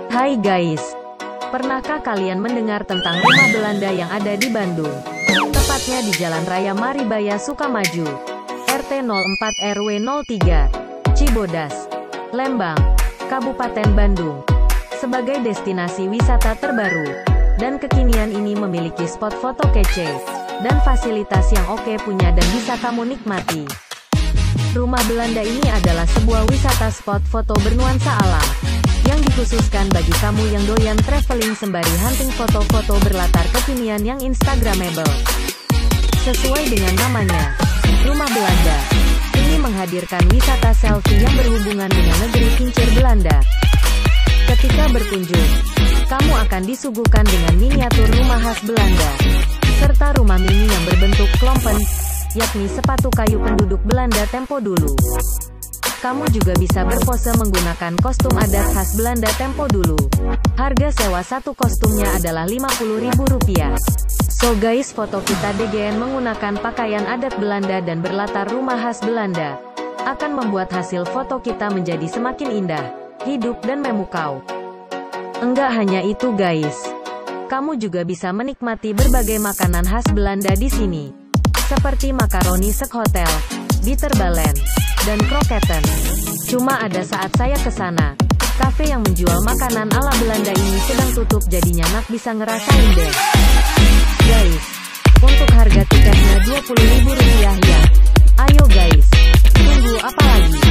Hai guys, pernahkah kalian mendengar tentang rumah Belanda yang ada di Bandung? Tepatnya di Jalan Raya Maribaya Sukamaju, RT 04 RW 03, Cibodas, Lembang, Kabupaten Bandung. Sebagai destinasi wisata terbaru dan kekinian ini memiliki spot foto kece dan fasilitas yang oke punya dan bisa kamu nikmati. Rumah Belanda ini adalah sebuah wisata spot foto bernuansa alam yang dikhususkan bagi kamu yang doyan traveling sembari hunting foto-foto berlatar kekinian yang instagramable. Sesuai dengan namanya, Rumah Belanda ini menghadirkan wisata selfie yang berhubungan dengan negeri kincir Belanda. Ketika berkunjung, kamu akan disuguhkan dengan miniatur rumah khas Belanda, serta rumah mini yang berbentuk klompen, yakni sepatu kayu penduduk Belanda tempo dulu. Kamu juga bisa berpose menggunakan kostum adat khas Belanda tempo dulu. Harga sewa satu kostumnya adalah Rp50.000. So guys, foto kita DGN menggunakan pakaian adat Belanda dan berlatar rumah khas Belanda akan membuat hasil foto kita menjadi semakin indah, hidup dan memukau. Enggak hanya itu guys, kamu juga bisa menikmati berbagai makanan khas Belanda di sini, seperti makaroni sekhotel, bitterballen, dan kroketten. Cuma ada saat saya ke sana, kafe yang menjual makanan ala Belanda ini sedang tutup, jadinya nak bisa ngerasain deh. Guys, untuk harga tiketnya Rp20.000 ya. Ayo guys, tunggu apa lagi?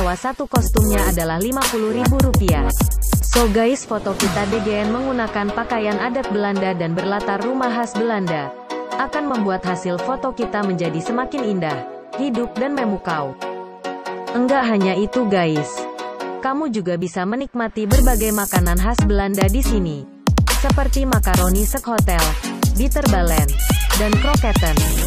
sewa satu kostumnya adalah Rp50.000. So guys, foto kita DGN menggunakan pakaian adat Belanda dan berlatar rumah khas Belanda akan membuat hasil foto kita menjadi semakin indah, hidup dan memukau. Enggak hanya itu guys, kamu juga bisa menikmati berbagai makanan khas Belanda di sini, seperti makaroni sekhotel, bitterballen, dan kroketten.